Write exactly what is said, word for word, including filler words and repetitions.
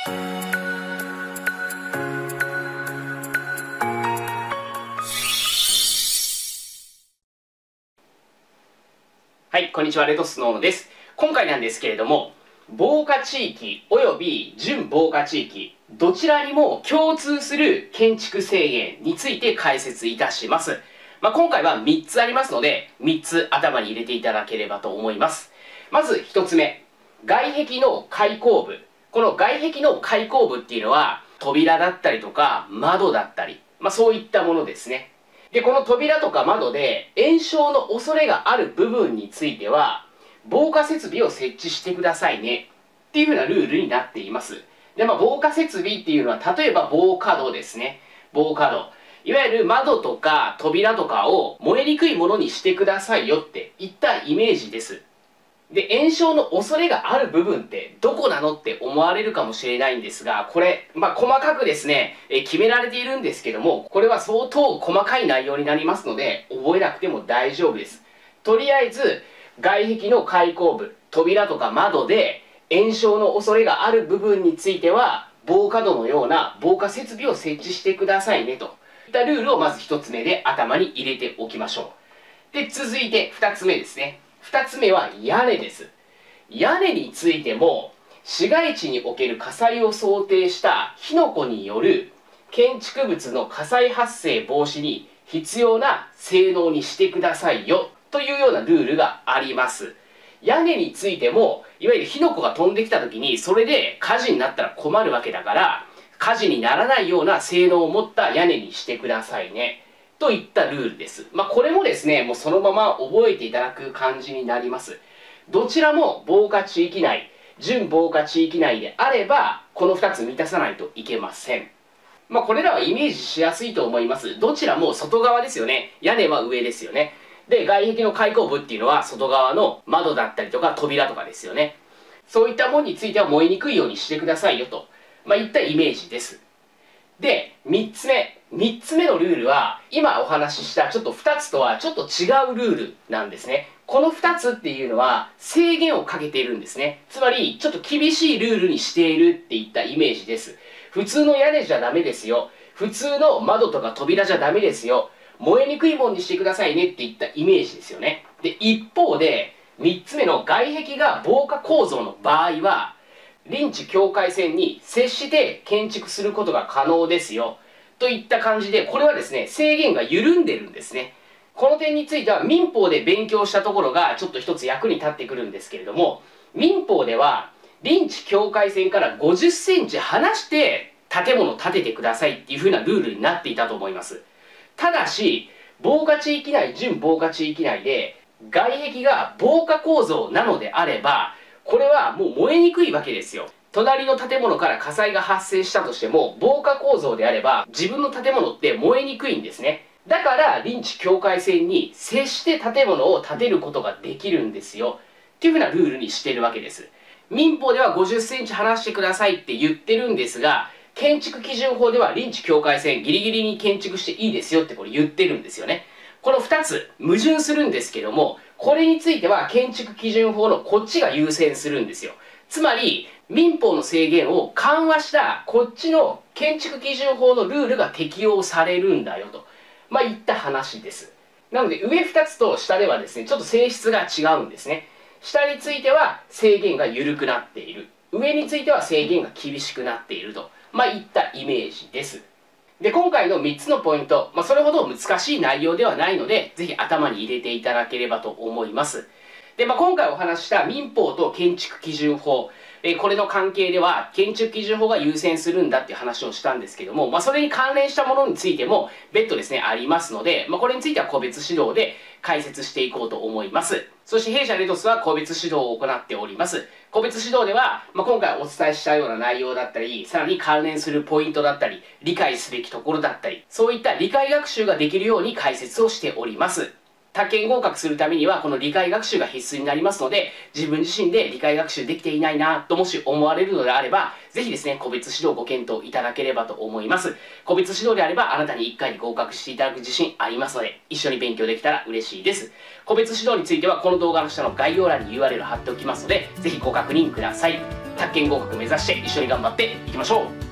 はい、こんにちは、レッドスノーノです。今回なんですけれども、防火地域および準防火地域、どちらにも共通する建築制限について解説いたします。まあ、今回はみっつありますので、みっつ頭に入れていただければと思います。まずひとつめ、外壁の開口部。この外壁の開口部っていうのは、扉だったりとか窓だったり、まあ、そういったものですね。で、この扉とか窓で延焼の恐れがある部分については、防火設備を設置してくださいねっていうふうなルールになっています。で、まあ、防火設備っていうのは、例えば防火戸ですね。防火戸。いわゆる窓とか扉とかを燃えにくいものにしてくださいよっていったイメージです。で、延焼の恐れがある部分ってどこなのって思われるかもしれないんですが、これ、まあ、細かくですね、え決められているんですけども、これは相当細かい内容になりますので、覚えなくても大丈夫です。とりあえず、外壁の開口部、扉とか窓で延焼の恐れがある部分については、防火戸のような防火設備を設置してくださいねといったルールをまずひとつめで頭に入れておきましょう。で、続いてふたつめですね。ふたつめは屋根です。屋根についても、市街地における火災を想定した火の粉による建築物の火災発生防止に必要な性能にしてくださいよというようなルールがあります。屋根についても、いわゆる火の粉が飛んできた時にそれで火事になったら困るわけだから、火事にならないような性能を持った屋根にしてくださいね。といったルールです。まあ、これもですね、もうそのまま覚えていただく感じになります。どちらも防火地域内、準防火地域内であれば、このふたつ満たさないといけません。まあ、これらはイメージしやすいと思います。どちらも外側ですよね。屋根は上ですよね。で、外壁の開口部っていうのは外側の窓だったりとか扉とかですよね。そういったものについては燃えにくいようにしてくださいよと、まあ、いったイメージです。で、みっつめ。みっつめのルールは、今お話ししたちょっとふたつとはちょっと違うルールなんですね。このふたつっていうのは制限をかけているんですね。つまり、ちょっと厳しいルールにしているっていったイメージです。普通の屋根じゃダメですよ。普通の窓とか扉じゃダメですよ。燃えにくいもんにしてくださいねっていったイメージですよね。で、一方で、みっつめの外壁が防火構造の場合は、臨地境界線に接して建築することが可能ですよ。といった感じで、これはですね、制限が緩んでるんですね。この点については民法で勉強したところがちょっと一つ役に立ってくるんですけれども、民法では臨地境界線からごじゅっセンチ離して建物を建ててくださいっていう風なルールになっていたと思います。ただし、防火地域内、準防火地域内で外壁が防火構造なのであれば、これはもう燃えにくいわけですよ。隣の建物から火災が発生したとしても、防火構造であれば自分の建物って燃えにくいんですね。だから臨地境界線に接して建物を建てることができるんですよっていうふうなルールにしているわけです。民法ではごじゅっセンチ離してくださいって言ってるんですが、建築基準法では臨地境界線ギリギリに建築していいですよってこれ言ってるんですよね。このふたつ矛盾するんですけども、これについては建築基準法のこっちが優先するんですよ。つまり民法の制限を緩和したこっちの建築基準法のルールが適用されるんだよと、まあ、いった話です。なので上ふたつと下ではですね、ちょっと性質が違うんですね。下については制限が緩くなっている。上については制限が厳しくなっていると、まあ、いったイメージです。で、今回のみっつのポイント、まあ、それほど難しい内容ではないので、ぜひ頭に入れていただければと思います。で、まあ、今回お話しした民法と建築基準法、えー、これの関係では建築基準法が優先するんだっていう話をしたんですけども、まあ、それに関連したものについても別途ですね、ありますので、まあ、これについては個別指導で解説していこうと思います。そして弊社レドスは個別指導を行っております。個別指導では、まあ、今回お伝えしたような内容だったり、さらに関連するポイントだったり、理解すべきところだったり、そういった理解学習ができるように解説をしております。他県合格するためにはこの理解学習が必須になりますので、自分自身で理解学習できていないなともし思われるのであれば、ぜひですね、個別指導ご検討いただければと思います。個別指導であればあなたにいっかいに合格していただく自信ありますので、一緒に勉強できたら嬉しいです。個別指導についてはこの動画の下の概要欄に ユーアールエル 貼っておきますので、ぜひご確認ください。 宅建合格目指して一緒に頑張っていきましょう。